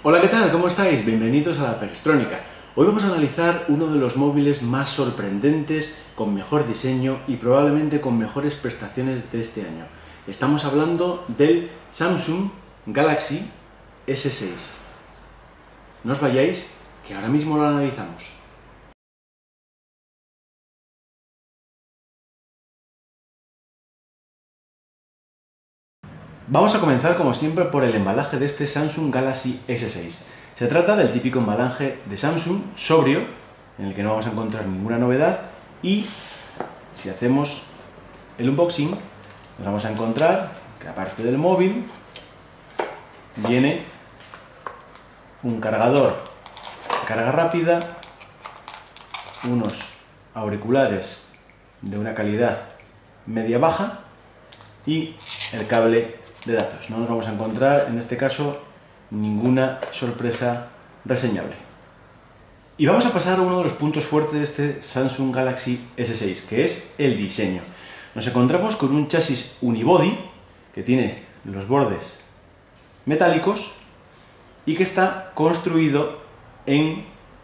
Hola, ¿qué tal? ¿Cómo estáis? Bienvenidos a la Perestroika. Hoy vamos a analizar uno de los móviles más sorprendentes, con mejor diseño y probablemente con mejores prestaciones de este año. Estamos hablando del Samsung Galaxy S6. No os vayáis, que ahora mismo lo analizamos. Vamos a comenzar como siempre por el embalaje de este Samsung Galaxy S6. Se trata del típico embalaje de Samsung, sobrio, en el que no vamos a encontrar ninguna novedad, y si hacemos el unboxing nos vamos a encontrar que aparte del móvil viene un cargador de carga rápida, unos auriculares de una calidad media-baja y el cable de datos. No nos vamos a encontrar en este caso ninguna sorpresa reseñable. Y vamos a pasar a uno de los puntos fuertes de este Samsung Galaxy S6, que es el diseño. Nos encontramos con un chasis unibody que tiene los bordes metálicos y que está construido en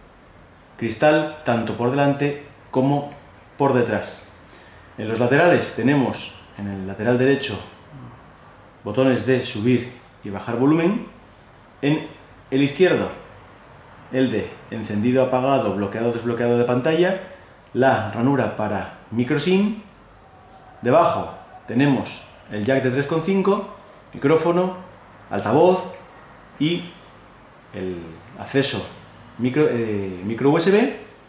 cristal tanto por delante como por detrás. En los laterales tenemos, en el lateral derecho, botones de subir y bajar volumen. En el izquierdo, el de encendido, apagado, bloqueado, desbloqueado de pantalla, la ranura para micro SIM. Debajo tenemos el jack de 3,5, micrófono, altavoz y el acceso micro USB.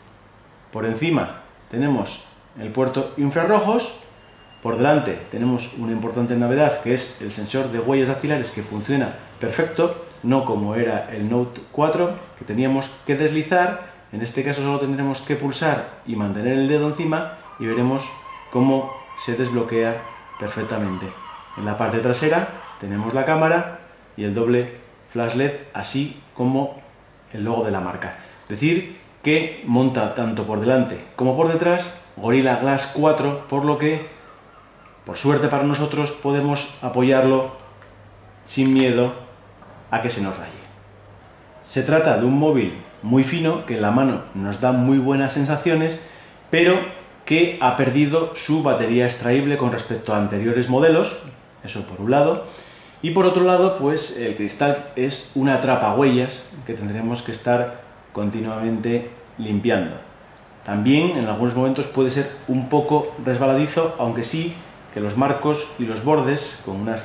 Por encima tenemos el puerto infrarrojos. Por delante tenemos una importante novedad, que es el sensor de huellas dactilares, que funciona perfecto, no como era el Note 4, que teníamos que deslizar. En este caso solo tendremos que pulsar y mantener el dedo encima y veremos cómo se desbloquea perfectamente. En la parte trasera tenemos la cámara y el doble flash LED, así como el logo de la marca. Decir que monta tanto por delante como por detrás Gorilla Glass 4, por lo que, por suerte para nosotros, podemos apoyarlo sin miedo a que se nos raye. Se trata de un móvil muy fino, que en la mano nos da muy buenas sensaciones, pero que ha perdido su batería extraíble con respecto a anteriores modelos, eso por un lado, y por otro lado, pues el cristal es una atrapahuellas que tendremos que estar continuamente limpiando. También en algunos momentos puede ser un poco resbaladizo, aunque sí que los marcos y los bordes con una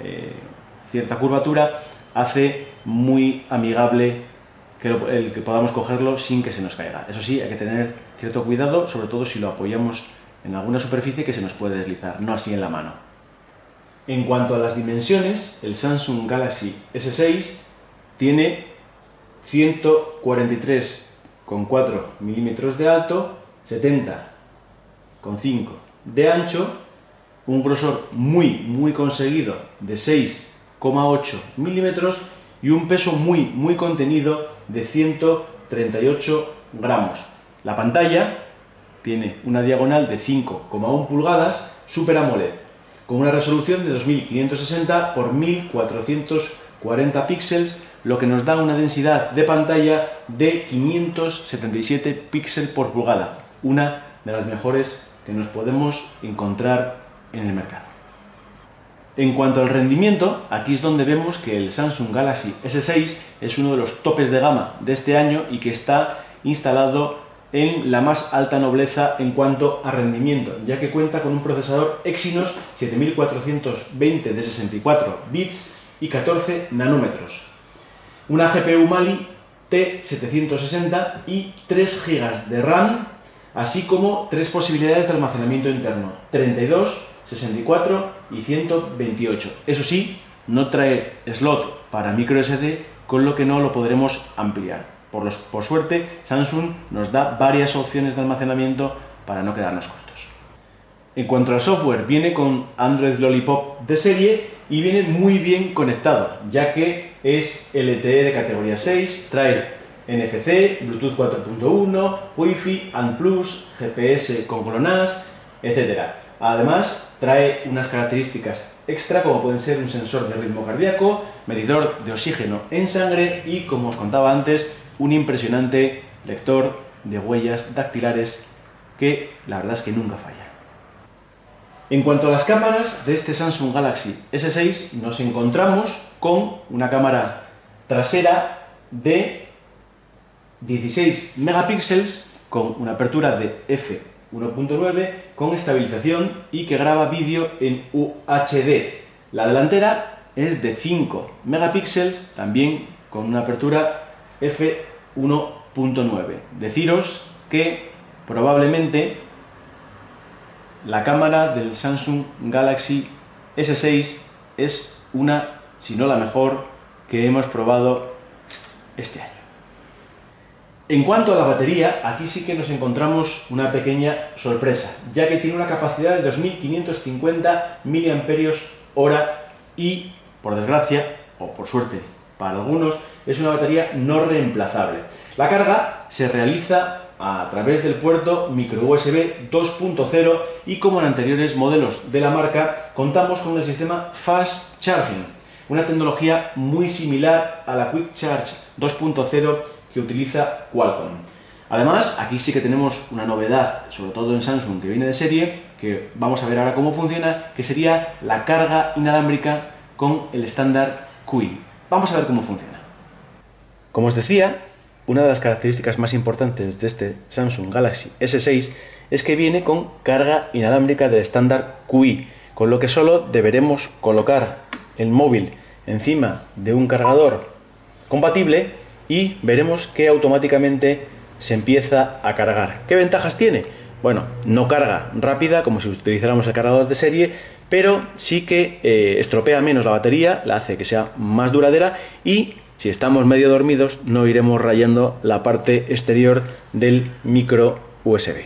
cierta curvatura hace muy amigable el que podamos cogerlo sin que se nos caiga. Eso sí, hay que tener cierto cuidado, sobre todo si lo apoyamos en alguna superficie que se nos puede deslizar, no así en la mano. En cuanto a las dimensiones, el Samsung Galaxy S6 tiene 143,4 milímetros de alto, 70,5 de ancho, un grosor muy conseguido de 6,8 milímetros y un peso muy contenido de 138 gramos. La pantalla tiene una diagonal de 5,1 pulgadas Super AMOLED con una resolución de 2560 por 1440 píxeles, lo que nos da una densidad de pantalla de 577 píxeles por pulgada, una de las mejores que nos podemos encontrar en el mercado. En cuanto al rendimiento, aquí es donde vemos que el Samsung Galaxy S6 es uno de los topes de gama de este año y que está instalado en la más alta nobleza en cuanto a rendimiento, ya que cuenta con un procesador Exynos 7420 de 64 bits y 14 nanómetros, una GPU Mali T760 y 3 GB de RAM, así como 3 posibilidades de almacenamiento interno, 32, 64 y 128. Eso sí, no trae slot para microSD, con lo que no lo podremos ampliar. Por suerte, Samsung nos da varias opciones de almacenamiento para no quedarnos cortos. En cuanto al software, viene con Android Lollipop de serie y viene muy bien conectado, ya que es LTE de categoría 6, trae NFC, Bluetooth 4.1, Wi-Fi, ANT+, GPS con GLONASS, etc. Además, trae unas características extra, como pueden ser un sensor de ritmo cardíaco, medidor de oxígeno en sangre y, como os contaba antes, un impresionante lector de huellas dactilares que la verdad es que nunca falla. En cuanto a las cámaras de este Samsung Galaxy S6, nos encontramos con una cámara trasera de 16 megapíxeles con una apertura de f1.9 con estabilización y que graba vídeo en UHD. La delantera es de 5 megapíxeles, también con una apertura f1.9. Deciros que probablemente la cámara del Samsung Galaxy S6 es una, si no la mejor, que hemos probado este año. En cuanto a la batería, aquí sí que nos encontramos una pequeña sorpresa, ya que tiene una capacidad de 2550 mAh y, por desgracia, o por suerte para algunos, es una batería no reemplazable. La carga se realiza a través del puerto micro USB 2.0 y, como en anteriores modelos de la marca, contamos con el sistema Fast Charging, una tecnología muy similar a la Quick Charge 2.0 que utiliza Qualcomm. Además, aquí sí que tenemos una novedad, sobre todo en Samsung, que viene de serie, que vamos a ver ahora cómo funciona, que sería la carga inalámbrica con el estándar QI. Vamos a ver cómo funciona. Como os decía, una de las características más importantes de este Samsung Galaxy S6 es que viene con carga inalámbrica del estándar QI, con lo que solo deberemos colocar el móvil encima de un cargador compatible y veremos que automáticamente se empieza a cargar. ¿Qué ventajas tiene? Bueno, no carga rápida como si utilizáramos el cargador de serie, pero sí que estropea menos la batería, la hace que sea más duradera y, si estamos medio dormidos, no iremos rayando la parte exterior del micro USB.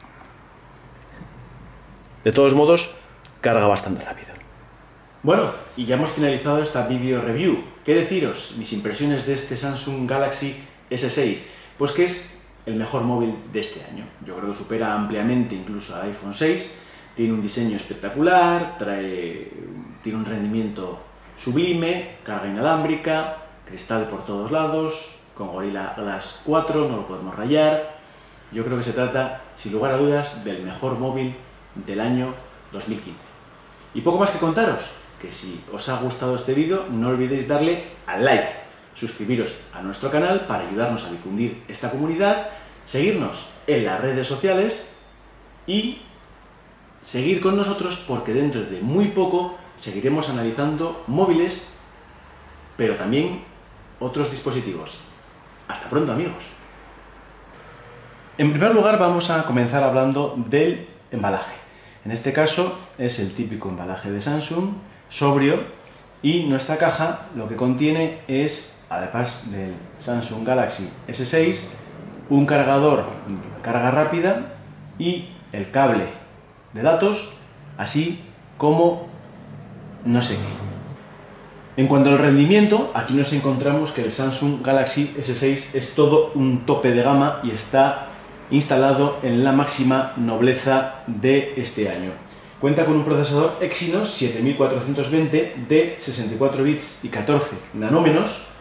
De todos modos, carga bastante rápido. Bueno, y ya hemos finalizado esta video review. ¿Qué deciros? Mis impresiones de este Samsung Galaxy S6. Pues que es el mejor móvil de este año. Yo creo que supera ampliamente incluso al iPhone 6. Tiene un diseño espectacular, tiene un rendimiento sublime, carga inalámbrica, cristal por todos lados, con Gorilla Glass 4, no lo podemos rayar. Yo creo que se trata, sin lugar a dudas, del mejor móvil del año 2015. Y poco más que contaros, que si os ha gustado este vídeo, no olvidéis darle al like, suscribiros a nuestro canal para ayudarnos a difundir esta comunidad, seguirnos en las redes sociales y seguir con nosotros porque dentro de muy poco seguiremos analizando móviles, pero también otros dispositivos. Hasta pronto, amigos. En primer lugar, vamos a comenzar hablando del embalaje. En este caso es el típico embalaje de Samsung, sobrio, y nuestra caja lo que contiene es, además del Samsung Galaxy S6, un cargador de carga rápida y el cable de datos, así como no sé qué. En cuanto al rendimiento, aquí nos encontramos que el Samsung Galaxy S6 es todo un tope de gama y está instalado en la máxima nobleza de este año. Cuenta con un procesador Exynos 7420 de 64 bits y 14 nanómenos,